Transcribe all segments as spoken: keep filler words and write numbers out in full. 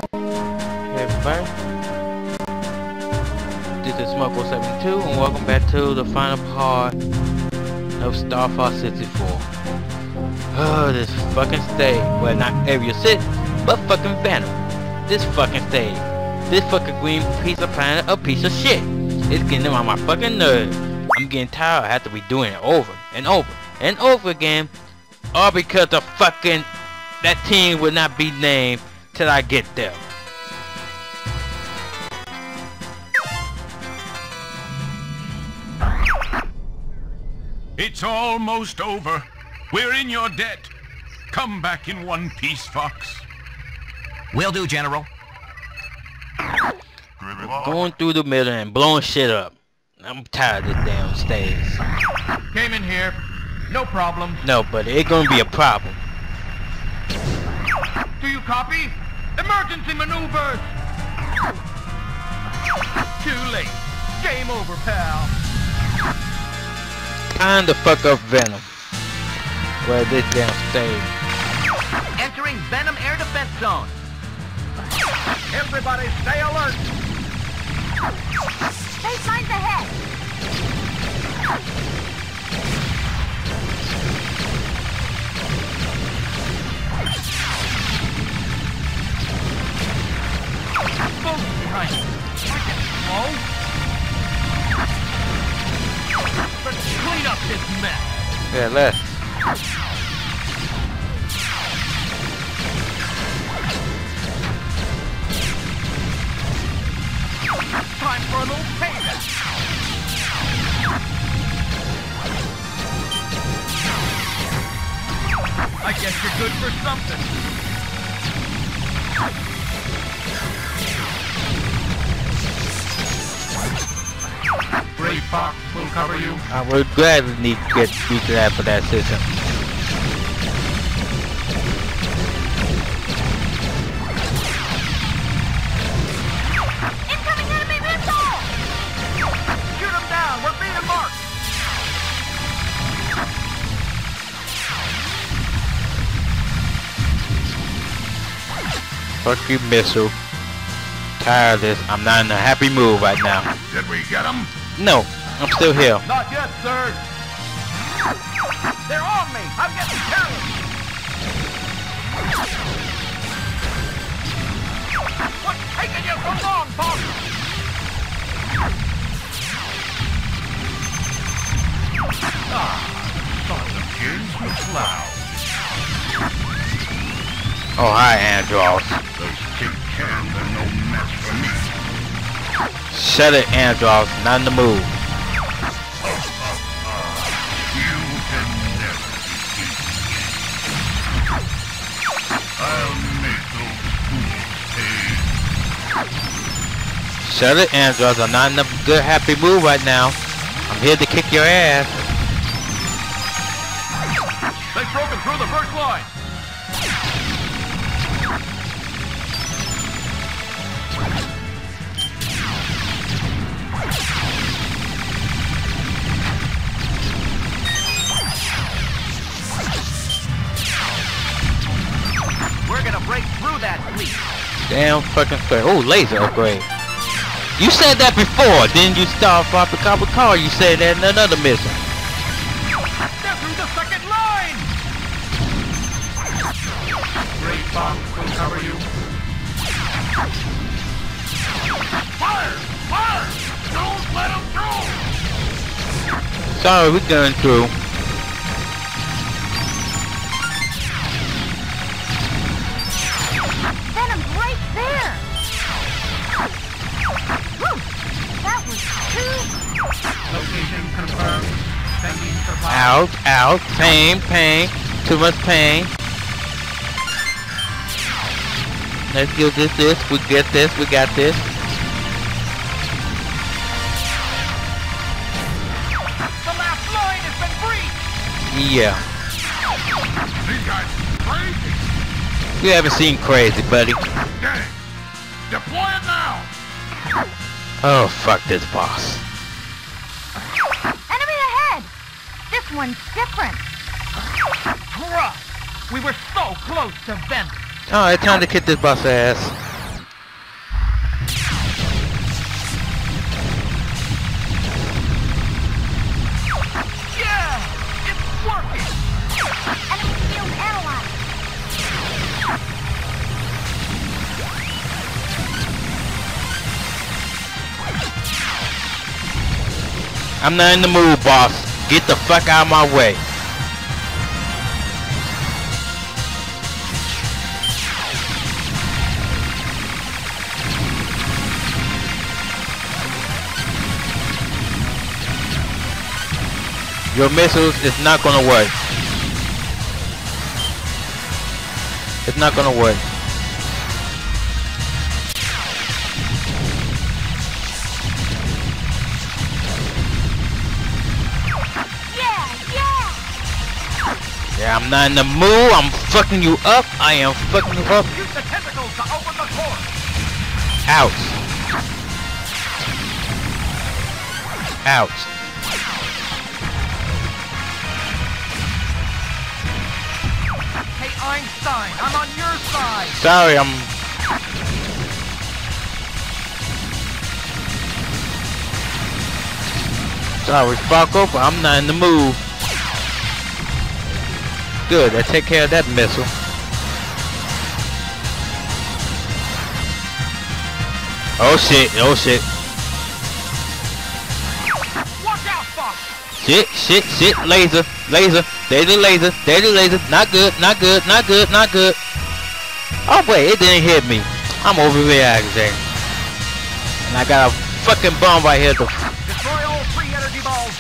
Hey everybody, this is Smoke zero seven two and welcome back to the final part of Star Fox sixty-four. Oh, this fucking stage. Well, not Area six, but fucking Venom. This fucking stage. This fucking green piece of planet a piece of shit. It's getting on my fucking nerves. I'm getting tired. I have to be doing it over and over and over again. All because the fucking that team will not be named till I get there. It's almost over. We're in your debt. Come back in one piece, Fox. Will do, General. Going through the middle and blowing shit up. I'm tired of this damn stage. Came in here. No problem. No, but it's gonna be a problem. Do you copy? Emergency maneuvers! Too late. Game over, pal. Time to fuck up Venom. Well, this damn stage. Entering Venom Air Defense Zone. Everybody stay alert. Space lines ahead. Folks behind you. Slow. Let's clean up this mess. Yeah, let's. Time for a little payback. I guess you're good for something. Great Fox will cover you. I would gladly need to get be glad for that system. Incoming enemy missile! Shoot them down. We're being marked. Fuck you, missile. Tired of this. I'm not in a happy mood right now. Did we get him? No, I'm still here. Not yet, sir. They're on me. I'm getting careless. What's taking you so long, Fox? Ah, thought the kids were clouds. Oh, hi, Andross. Those tin cans are no match for me. Shut it, Andross. Not in the mood. You can never defeat me. I'll make those fools pay. Shut it, Andross. I'm not in a good, happy mood right now. I'm here to kick your ass. They've broken through the first line. We're gonna break through that fleet. Damn fucking fair. Oh, laser upgrade. You said that before. Didn't you start off the copper car? You said that in another mission. They're through the second line. Great Fox will cover you. Fire! Fire! Don't let them through! Sorry, we're going through. Venom's right there! Whew! That was too... Location confirmed. Sending survival. Out, out, pain, pain, too much pain. Let's give this, this, we get this, we got this. The last line has been breached! Yeah, These guys are crazy. you haven't seen crazy, buddy. Get it. Deploy it now. Oh, fuck this boss. Enemy ahead! This one's different. Crap! We were so close to Venom. Alright, time to kick this boss ass. I'm not in the mood, boss. Get the fuck out of my way. Your missiles is not gonna work. It's not gonna work. Yeah, I'm not in the mood. I'm fucking you up. I am fucking you up. Use the tentacles to open the core. Ouch. Ouch. Hey Einstein, I'm on your side. Sorry, I'm... Sorry, Falco, but I'm not in the mood. Good, I take care of that missile. Oh shit, oh shit. Watch out, Fox. Shit, shit, shit, laser, laser, there's a laser, there's a laser, not good, not good, not good, not good. Oh wait, it didn't hit me. I'm overreacting. And I got a fucking bomb right here to... Destroy all three energy balls.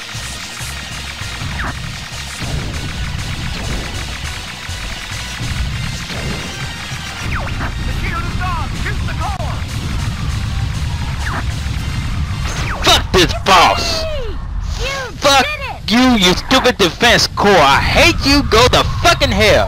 The shield is gone. Shoot the core. Fuck this boss! You Fuck did it! you, you stupid defense corps! I hate you, go to fucking hell!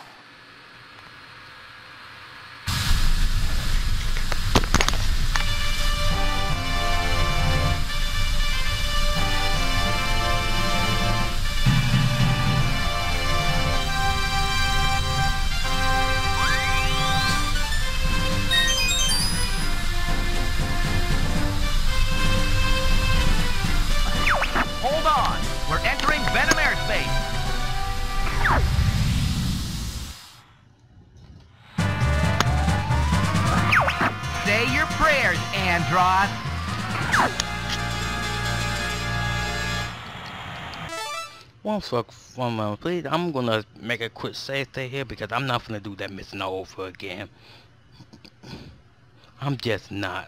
Hold on. We're entering Venom airspace. Say your prayers, Andross. One fuck, one moment, please. I'm gonna make a quick save stay here because I'm not gonna do that mission all over again. I'm just not.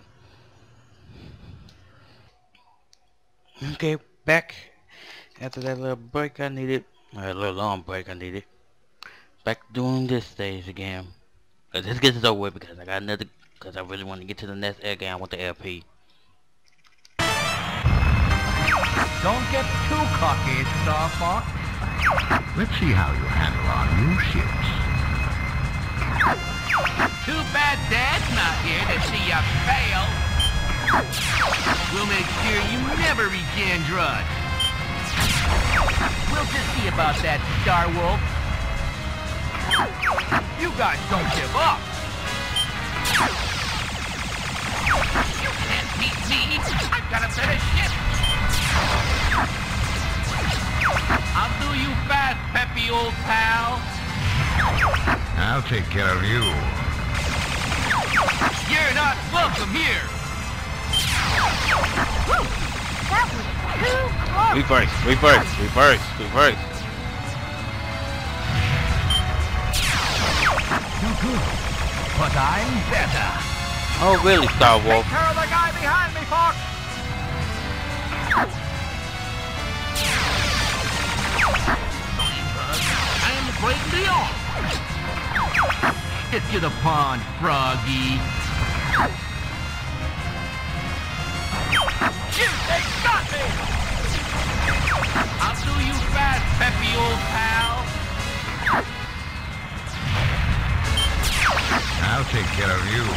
Okay, back after that little break I needed, or a little long break I needed. Back doing this stage again. Cause this gets it over with because I got another. Cause I really want to get to the next air game. I want the L P. Don't get too cocky, Star Fox. Let's see how you handle our new ships. Too bad Dad's not here to see you fail. We'll make sure you never reach Andross. We'll just see about that, Star Wolf. You guys don't give up. You can't beat me. I've got a better ship. I'll do you fast, peppy old pal. I'll take care of you. You're not welcome here. Whew, that was too close. Reverse, reverse, reverse, reverse. Too good. But I'm better. Oh really, Star Wolf? Take care of the guy behind me, Fox. I am the great Leon. Get to the pond, Froggy. Shoot, they got me! I'll do you fast, peppy old pal. I'll take care of you.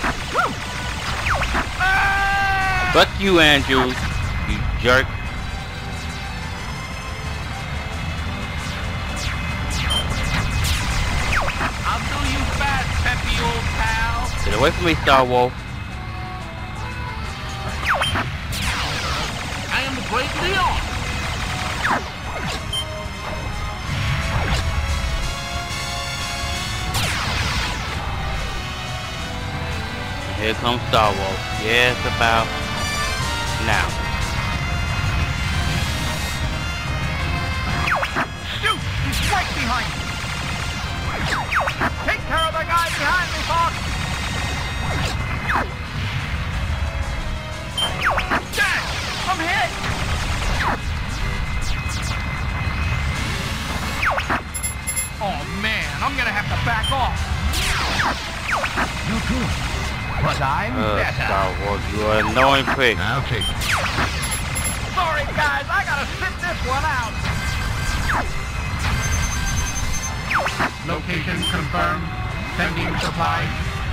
Ah! Fuck you, Andrew, you jerk. I'll do you fast, peppy old pal. Get away from me, Star Wolf. I am the great Leon. Here comes Star Wolf. Yes, about now. right behind you. Take care of the guy behind me, Fox. Dang! I'm hit! Oh man, I'm gonna have to back off. You too. But I'm Uh, better. Star Wars, you are an annoying prick. I'll take it. Sorry guys, I gotta sit this one out. Location confirmed. Sending supplies.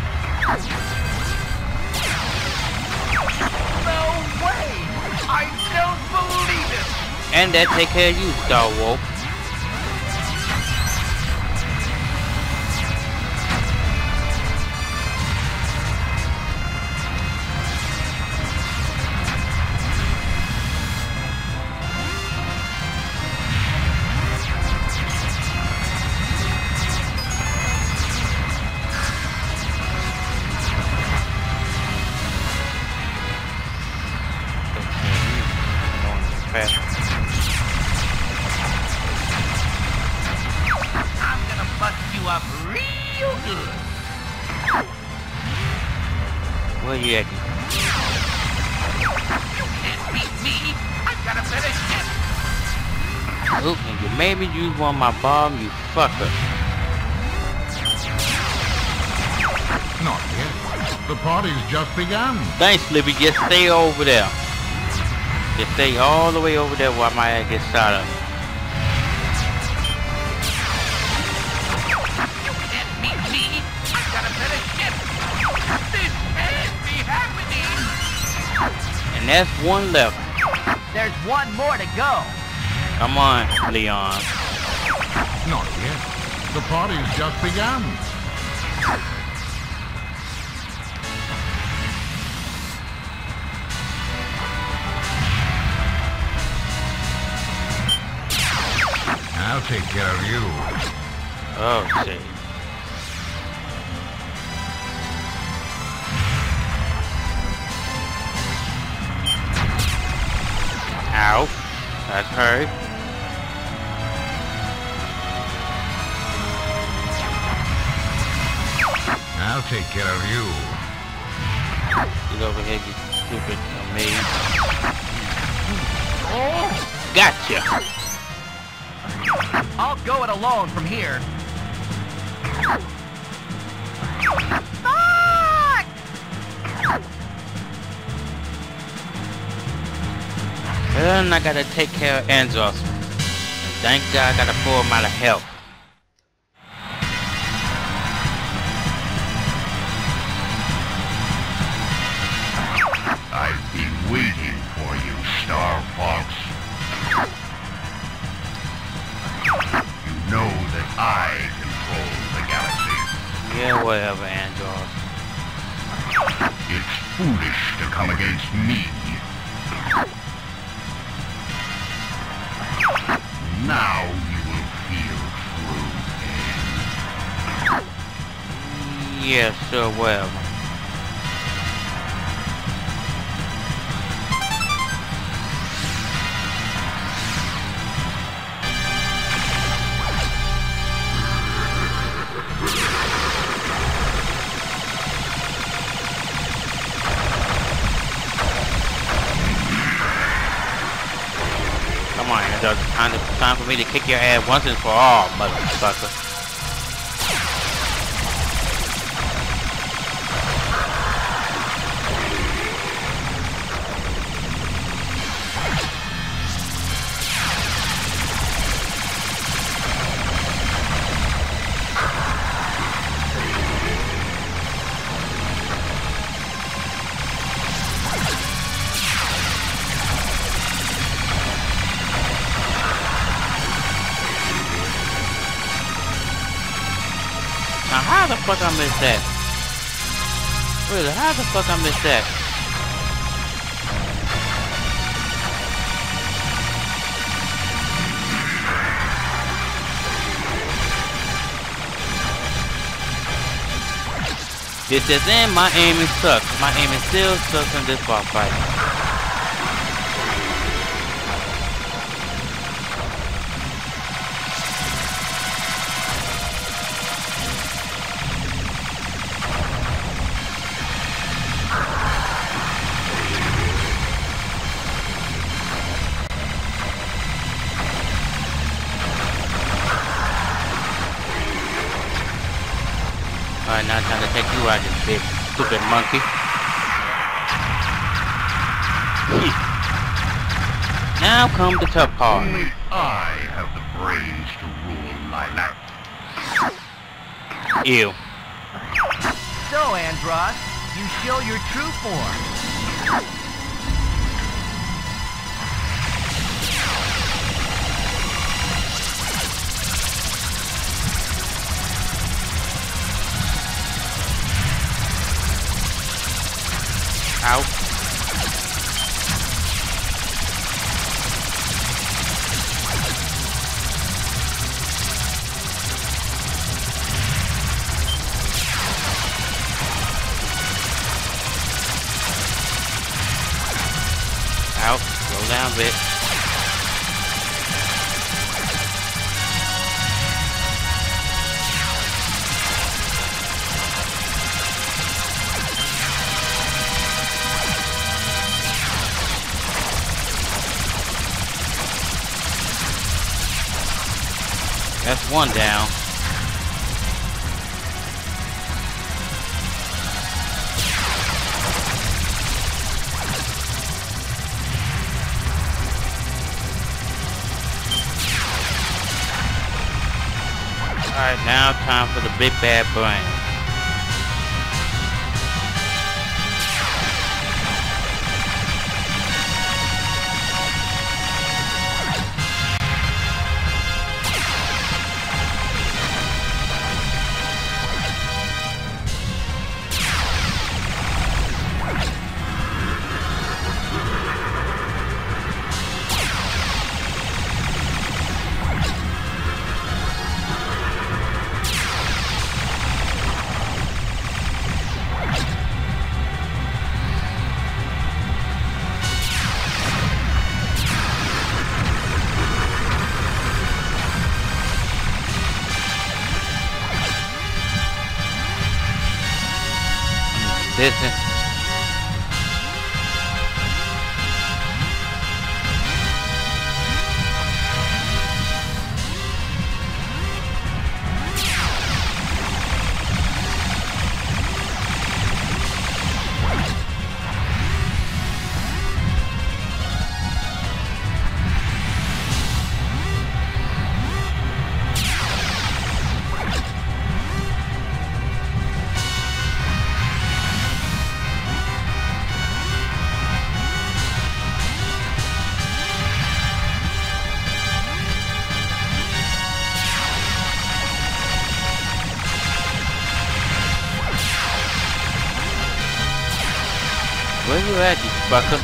No way! I don't believe it! And that take care of you, Star Wars. I'm gonna bust you up real good. Where you at? You can't beat me. I've got a better ship. Oop, and you made me use one of my bombs, you fucker. Not yet. The party's just begun. Thanks, Libby. Just stay over there. Just stay all the way over there while my ass gets shot up. You can't beat me. I've got a better ship. This can't be happening. And that's one left. There's one more to go. Come on, Leon. Not yet. The party's just begun. I'll take care of you. Oh, shit. Ow. That's hurt. I'll take care of you. Get over here, you stupid amazing. Oh! Gotcha. I'll go it alone from here. Fuck! And I gotta take care of Andross. And thank God I gotta pull him out of health. I've been waiting for you, Star Fox. You know that I control the galaxy. Yeah, whatever, Andross. It's foolish to come against me. Now you will feel true pain. Yeah, sure, whatever. Come on, Andross, it's time, to, time for me to kick your ass once and for all, motherfucker. Now how the fuck I missed that? Really, how the fuck I missed that? This is in my aiming sucks. My aiming still sucks in this boss fight. you out, you big stupid monkey. Now come the tough part. Only I have the brains to rule Lilac. Ew. So, Andross, you show your true form. Out. Out. Slow down a bit. That's one down. Alright, now time for the big bad brain. Listen. Where you at, you fucker?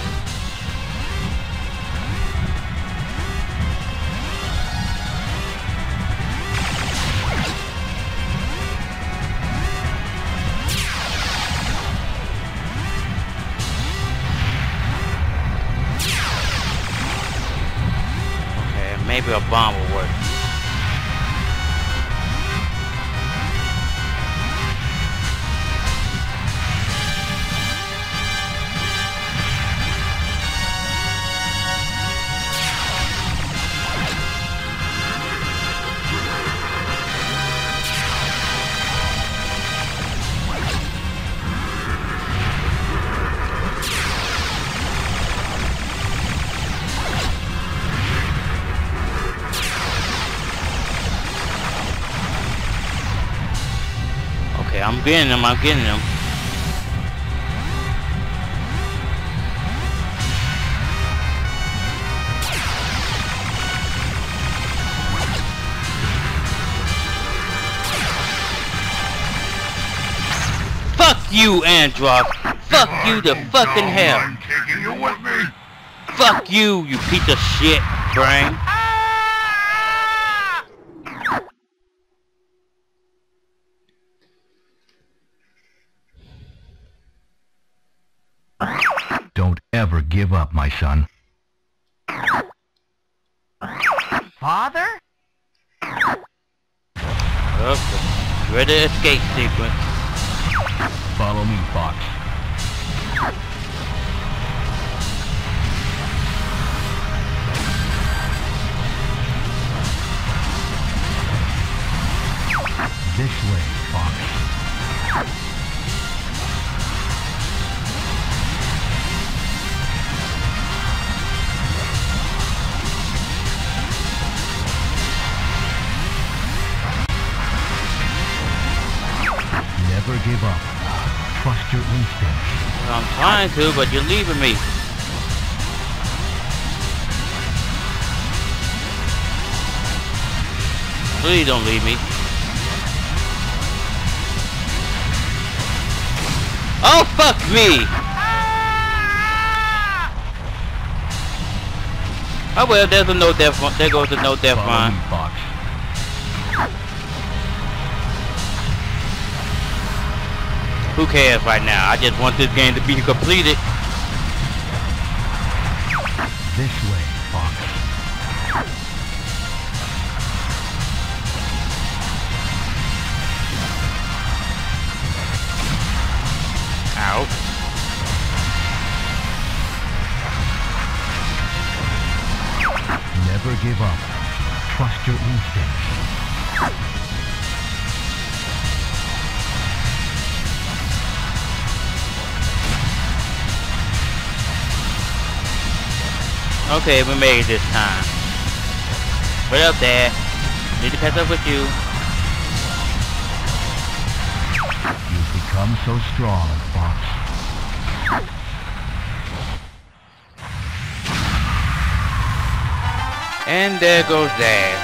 Okay, maybe a bomb will work. Okay, I'm getting them, I'm getting them. Fuck you, Andross. Fuck you to fucking hell. I'm taking you with me. Fuck you, you piece of shit, brain. Don't ever give up, my son. Father? Okay, ready to escape sequence. Follow me, Fox. This way, Fox. I'm trying to, but you're leaving me. Please don't leave me. Oh, fuck me! Oh well, there's a no death one. There goes the no death line. Who cares right now? I just want this game to be completed. This way, Fox. Out. Never give up. Trust your instincts. Okay, we made it this time. What up, Dad? Need to catch up with you. You've become so strong, Fox. And there goes Dad.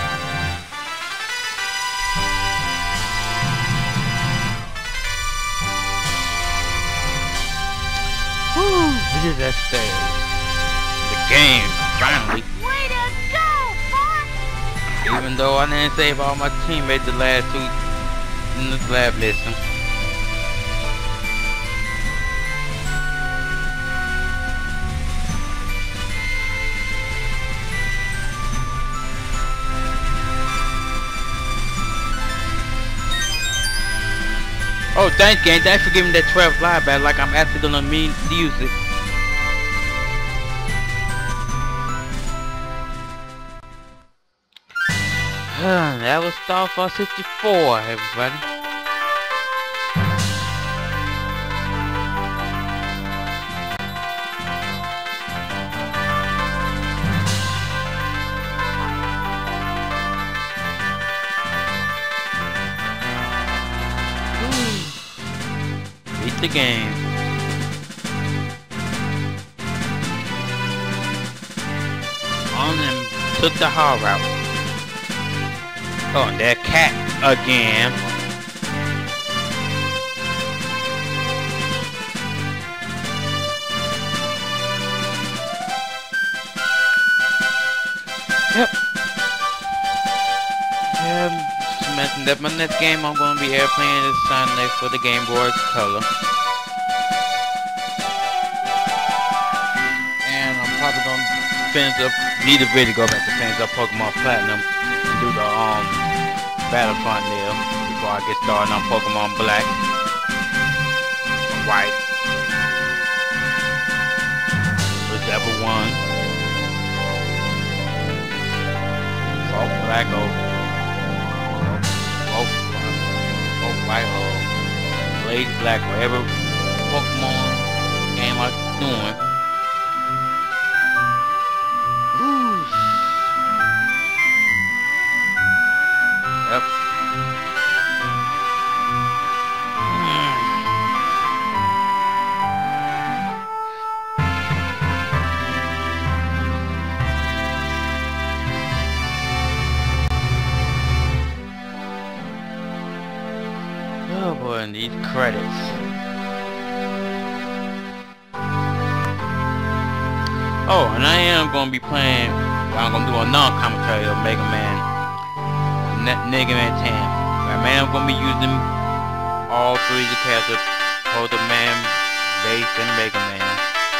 Whew, this is that stage. Game, finally. Way to go, Fox! Even though I didn't save all my teammates the last two in this lab mission. Oh, thanks, game. Thanks for giving that twelve fly back like I'm actually gonna mean to use it. That was Star Fox sixty-four, everybody. Beat the game. On them took the hard route. Oh, and that cat again. Yep. Yeah, just mentioned that my next game I'm gonna be air playing this Sunday for the Game Boy Color. And I'm probably gonna finish up, need a video to go back to finish up Pokemon Platinum. Do the um Battlefront there before I get started on Pokemon Black, White, whichever one. Both Black or both both White or Blaze Black, whatever Pokemon game I'm doing. Yep. Oh boy, and these credits. Oh, and I am going to be playing, I'm going to do a non-commentary of Mega Man. Mega Man ten. My man, I'm gonna be using all three of the characters, Holder Man, Base, and Mega Man.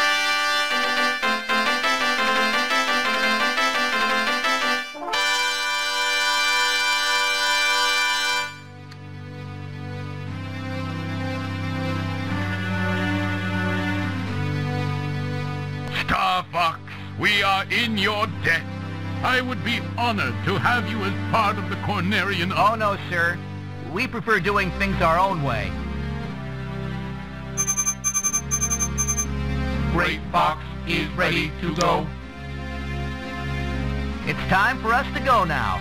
Star Fox, we are in your debt. I would be honored to have you as part of the Cornerian... Oh, no, sir. We prefer doing things our own way. Great Fox is ready to go. It's time for us to go now.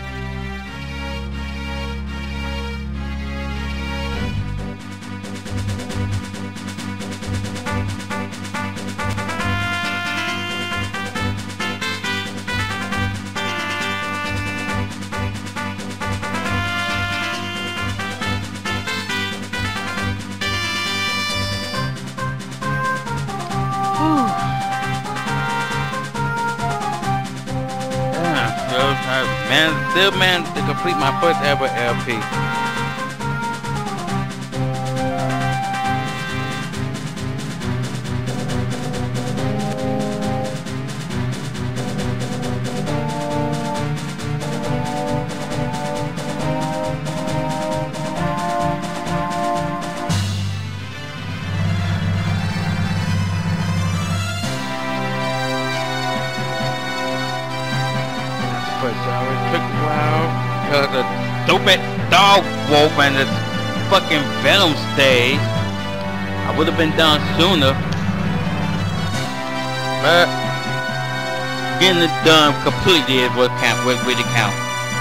still managed to complete my first ever L P. Took a while because the stupid dog wolf and the fucking venom stage. I would have been done sooner, but getting it done completely is what count, what really counts.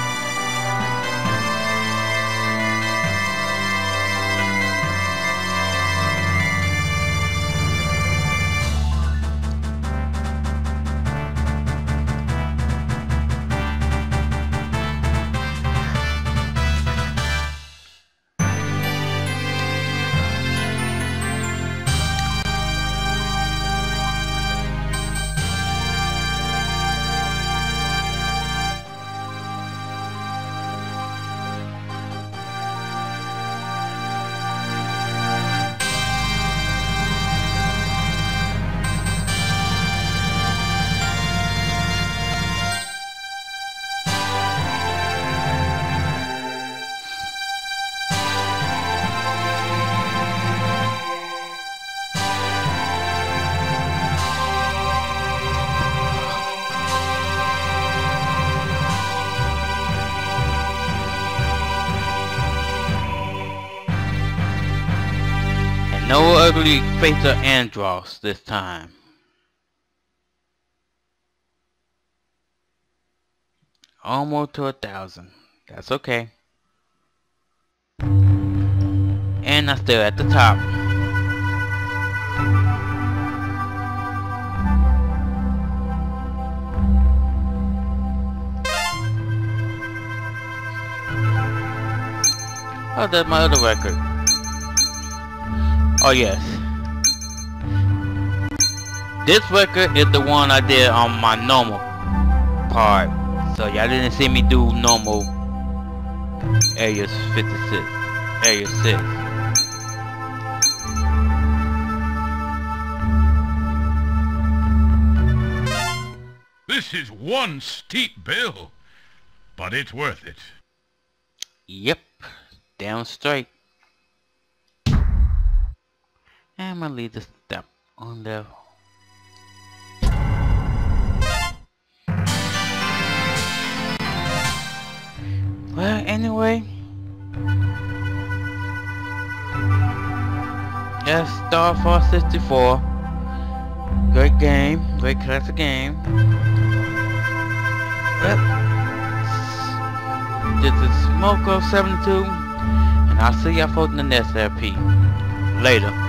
No ugly face of Andross this time. Almost to a thousand. That's okay. And I'm still at the top. Oh, that's my other record. Oh yes, this record is the one I did on my normal part, so y'all didn't see me do normal area fifty-six, area six. This is one steep bill, but it's worth it. Yep, down straight. And I'm gonna leave the step on there. Well, anyway, that's Star Fox sixty-four. Great game, great classic game. Yep. This is Smoke zero seven two, and I'll see y'all folks in the next L P. Later.